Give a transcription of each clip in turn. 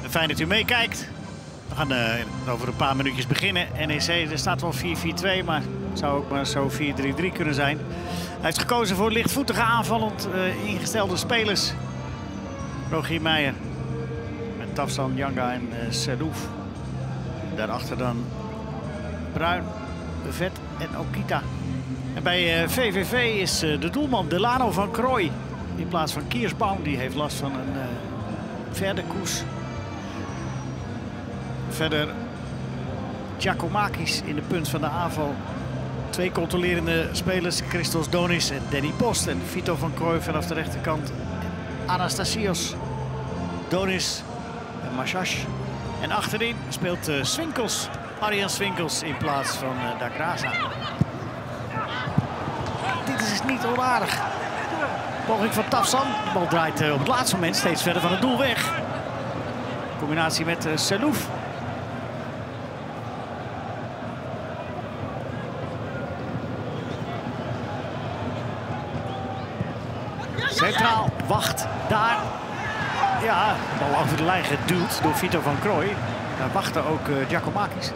Fijn dat u meekijkt. We gaan over een paar minuutjes beginnen. NEC, er staat wel 4-4-2, maar het zou ook maar zo 4-3-3 kunnen zijn. Hij heeft gekozen voor lichtvoetige aanvallend ingestelde spelers. Rogier Meijer met Tafsan, Janga en Selouf. Daarachter dan Bruin, Vet en Okita. En bij VVV is de doelman Delano van Krooi in plaats van Kiersbaum. Die heeft last van een verder koers. Verder Giacomakis in de punt van de aanval. Twee controlerende spelers, Christos Donis en Danny Post. En Vito van Krooi vanaf de rechterkant. Anastasios, Donis en Mashash. En achterin speelt Swinkels, Arjan Swinkels in plaats van Da Graça. Dit is niet onaardig. Poging van Tafsan. De bal draait op het laatste moment steeds verder van het doel weg. Combinatie met Selouf. Centraal, wacht, daar. Ja, de bal over de lijn geduwd door Vito van Krooi. Daar wachtte ook Giacomakis.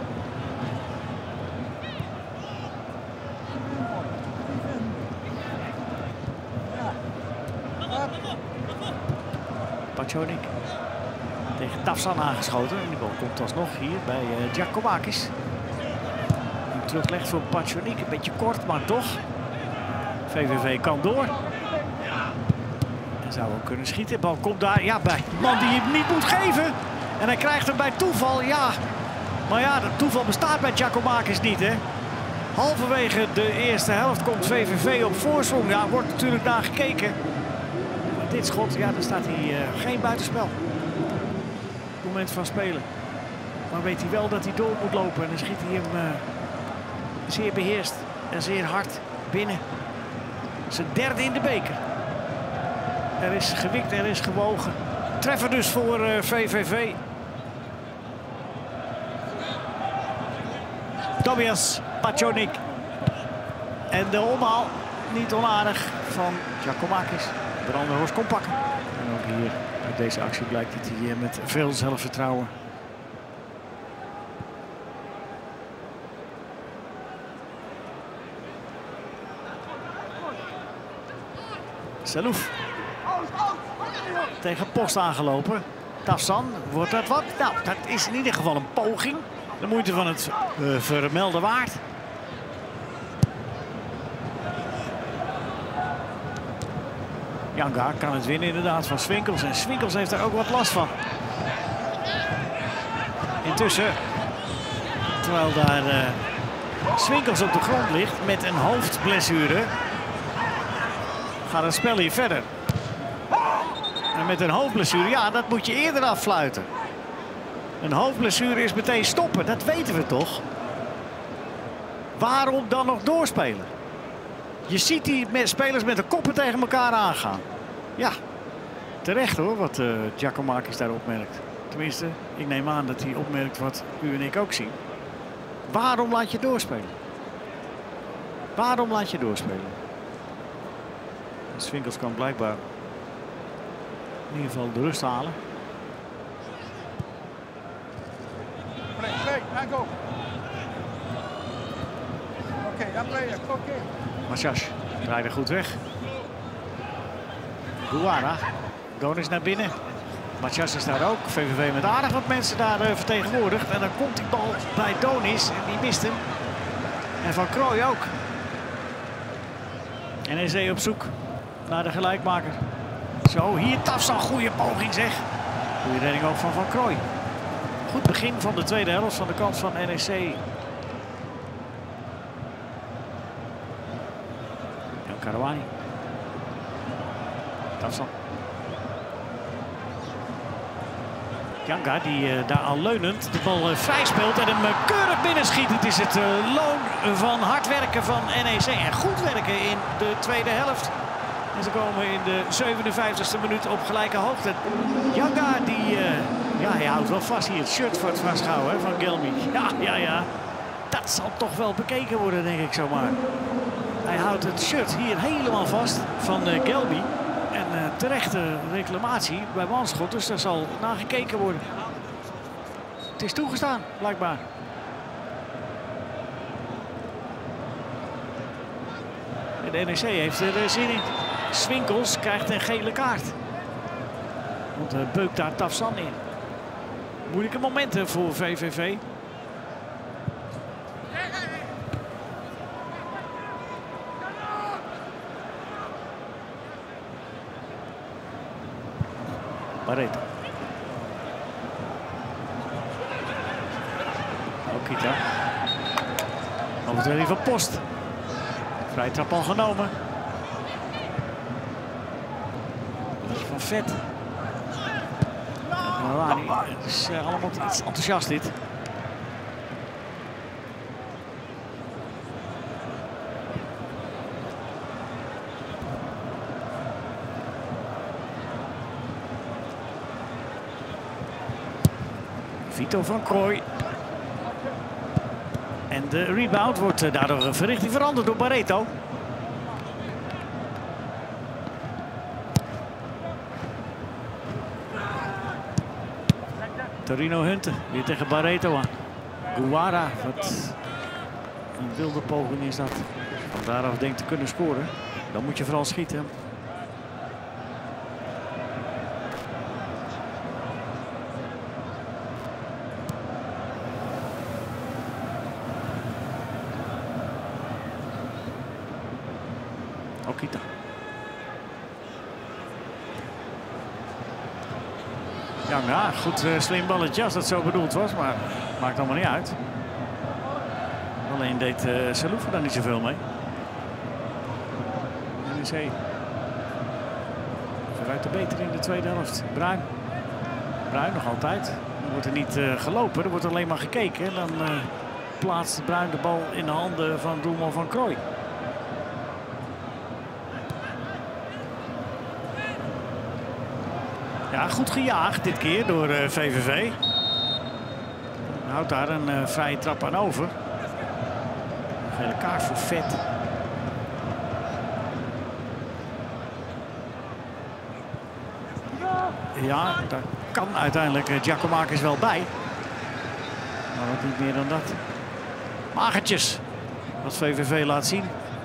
Pachonik tegen Tafsan aangeschoten. En die bal komt alsnog hier bij Giacomakis. Die teruglegt voor Pachonik. Een beetje kort, maar toch. VVV kan door. En zou ook kunnen schieten. De bal komt daar. Ja, bij de man die hem niet moet geven. En hij krijgt hem bij toeval. Ja. Maar ja, dat toeval bestaat bij Giacomakis niet, hè. Halverwege de eerste helft komt VVV op voorsprong. Ja, wordt natuurlijk naar gekeken. Maar dit schot, ja, daar staat hij geen buitenspel. Op het moment van spelen. Maar weet hij wel dat hij door moet lopen. En dan schiet hij hem zeer beheerst en zeer hard binnen. Zijn derde in de beker. Er is gewikt, er is gewogen. Treffer dus voor VVV. Tobias Pachonik. En de omhaal, niet onaardig, van Giacomakis. Brandenhorst kon pakken. En ook hier uit deze actie blijkt dat hij met veel zelfvertrouwen. Selouf. Tegen Post aangelopen. Tafsan, wordt dat wat? Nou, dat is in ieder geval een poging. De moeite van het vermelden waard. Janga kan het winnen inderdaad van Swinkels. En Swinkels heeft er ook wat last van. Intussen, terwijl daar Swinkels op de grond ligt met een hoofdblessure, gaat het spel hier verder. En met een hoofdblessure, ja, dat moet je eerder affluiten. Een hoofdblessure is meteen stoppen, dat weten we toch? Waarom dan nog doorspelen? Je ziet die spelers met de koppen tegen elkaar aangaan. Ja, terecht hoor, wat Giacomakis daar opmerkt. Tenminste, ik neem aan dat hij opmerkt wat u en ik ook zien. Waarom laat je doorspelen? Waarom laat je doorspelen? Swinkels kan blijkbaar in ieder geval de rust halen. Mashash draaide goed weg. Guara. Donis naar binnen. Mashash is daar ook. VVV met aardig wat mensen daar vertegenwoordigd. En dan komt die bal bij Donis en die mist hem. En Van Krooi ook. NEC op zoek naar de gelijkmaker. Zo, hier Tafsan, goede poging zeg. Goede redding ook van Van Krooi. Goed begin van de tweede helft van de kant van NEC. El Karouani. Tafsan. Janga die daar al leunend de bal vrij speelt en hem keurig binnenschiet. Het is het loon van hard werken van NEC en goed werken in de tweede helft. En ze komen in de 57e minuut op gelijke hoogte. Janga die, ja, hij houdt wel vast hier. Het shirt voor het vasthouden van Gelmi. Ja. Dat zal toch wel bekeken worden, denk ik zomaar. Hij houdt het shirt hier helemaal vast van Gelmi. En terechte reclamatie bij Wanschot, dus daar zal nagekeken worden. Het is toegestaan, blijkbaar. En de NEC heeft er zin in. Swinkels krijgt een gele kaart. Want beukt daar Tafsan in. Moeilijke momenten voor VVV. Barreto. Okita. Overtreding van Post. Vrije trap al genomen. Van Vet. Het is allemaal iets enthousiast dit. Vito van Krooi. En de rebound wordt daardoor verrichting veranderd door Barreto. Torino Hunte weer tegen Barreto aan. Guara, wat een wilde poging is dat. Van daaraf denkt te kunnen scoren. Dan moet je vooral schieten. Okita. Ja, goed slim balletje als dat zo bedoeld was, maar maakt allemaal niet uit. Alleen deed Saloufa daar niet zoveel mee. NEC veruit de beter in de tweede helft. Bruin. Bruin nog altijd. Dan wordt er niet gelopen, er wordt alleen maar gekeken. En dan plaatst Bruin de bal in de handen van doelman Van Krooi. Ja, goed gejaagd dit keer door VVV. Houdt daar een vrije trap aan over. Een gele kaart voor Vet. Ja, daar kan uiteindelijk Giacomakis wel bij. Maar wat niet meer dan dat. Magertjes, wat VVV laat zien.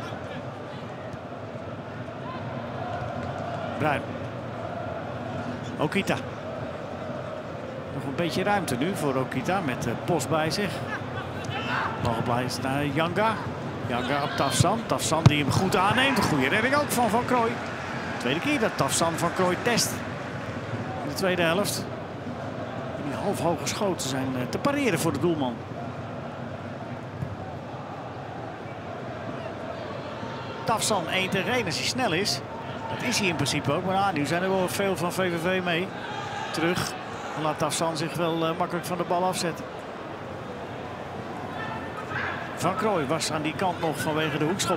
Bruin. Okita. Nog een beetje ruimte nu voor Okita met Post bij zich. Bal geblazen naar Janga. Janga op Tafsan. Tafsan die hem goed aanneemt. Een goede redding ook van Van Krooi. Tweede keer dat Tafsan Van Krooi test. In de tweede helft. En die half hoge schoten zijn te pareren voor de doelman. Tafsan 1 tegen 1 als hij snel is. Dat is hij in principe ook, maar nu zijn er wel veel van VVV mee. Terug. Dan laat Tafsan zich wel makkelijk van de bal afzetten. Van Krooi was aan die kant nog vanwege de hoekschop.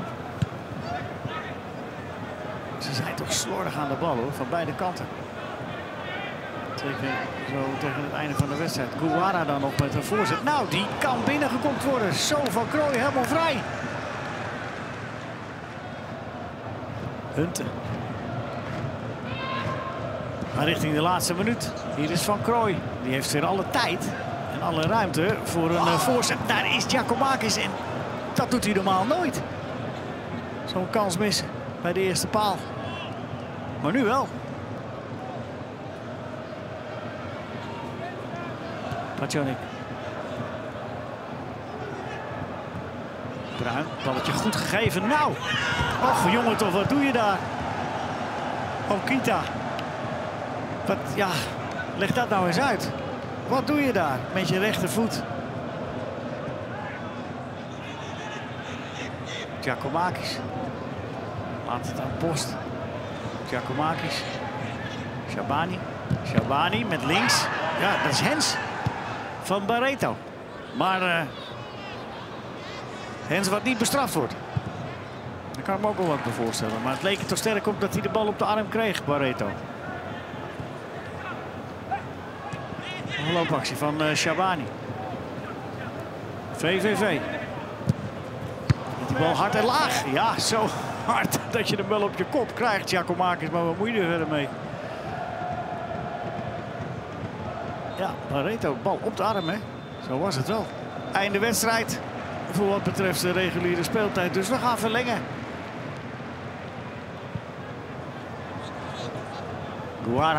Ze zijn toch slordig aan de bal hoor, van beide kanten. Zeker zo tegen het einde van de wedstrijd. Guara dan nog met een voorzet. Nou, die kan binnengekopt worden. Zo Van Krooi helemaal vrij. Hunte. Maar richting de laatste minuut. Hier is Van Krooi. Die heeft weer alle tijd en alle ruimte voor een voorzet. Daar is Giacomakis en dat doet hij normaal nooit. Zo'n kans missen bij de eerste paal. Maar nu wel. Pacionik. Bruin, balletje goed gegeven. Nou, och jongen toch, wat doe je daar? Okita. Wat, ja, leg dat nou eens uit. Wat doe je daar met je rechtervoet? Giacomakis. Laat het aan Post. Giacomakis. Shabani. Shabani met links. Ja, dat is Hens van Barreto. Maar Hens wat niet bestraft wordt. Daar kan ik me ook wel wat bij voorstellen. Maar het leek er toch sterk op dat hij de bal op de arm kreeg, Barreto. Een loopactie van Shabani. VVV. Met die bal hard en laag. Ja, zo. hard dat je hem wel op je kop krijgt, Giacomakis. Maar wat moet je er verder mee? Ja, Barreto, bal op de arm, hè. Zo was het wel. Einde wedstrijd voor wat betreft de reguliere speeltijd. Dus we gaan verlengen. Guara.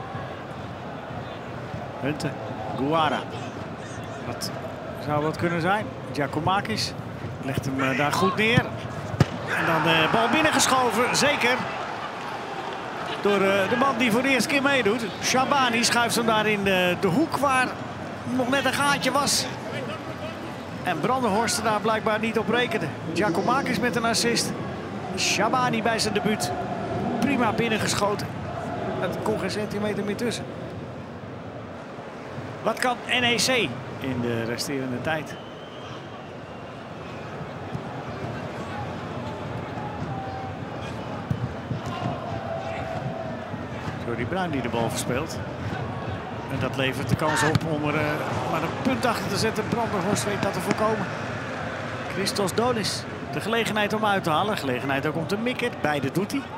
Hunte. Guara. Wat zou dat kunnen zijn? Giacomakis legt hem daar goed neer. En dan de bal binnengeschoven, zeker. Door de man die voor de eerste keer meedoet. Shabani schuift hem daar in de hoek waar nog net een gaatje was. En Brandenhorst er daar blijkbaar niet op rekende. Giacomakis met een assist. Shabani bij zijn debuut. Prima binnengeschoten. Er kon geen centimeter meer tussen. Wat kan NEC in de resterende tijd? Jordi Bruin die de bal verspeelt. En dat levert de kans op om er maar een punt achter te zetten. Brandenhorst weet dat te voorkomen. Christos Donis. De gelegenheid om uit te halen. Gelegenheid ook om te mikken. Beide doet hij.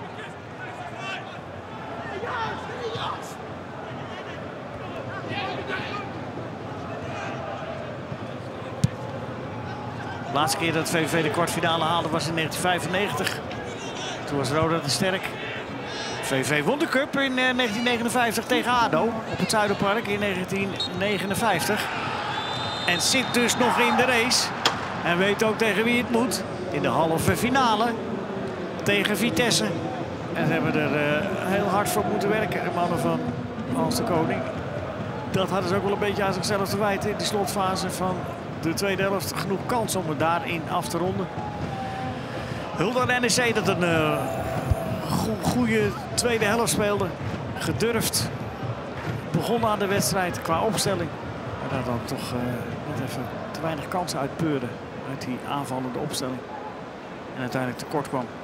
De laatste keer dat VVV de kwartfinale haalde was in 1995. Toen was Roda te sterk. VVV won de cup in 1959 tegen ADO op het Zuiderpark in 1959. En zit dus nog in de race. En weet ook tegen wie het moet. In de halve finale tegen Vitesse. En ze hebben er heel hard voor moeten werken, de mannen van Hans de Koning. Dat hadden ze ook wel een beetje aan zichzelf te wijten in de slotfase van de tweede helft. Genoeg kans om het daarin af te ronden. Hulde aan NEC dat een goede tweede helft speelde. Gedurfd. Begonnen aan de wedstrijd qua opstelling. Maar daar dan toch net even te weinig kansen uitpeurde uit die aanvallende opstelling. En uiteindelijk tekort kwam.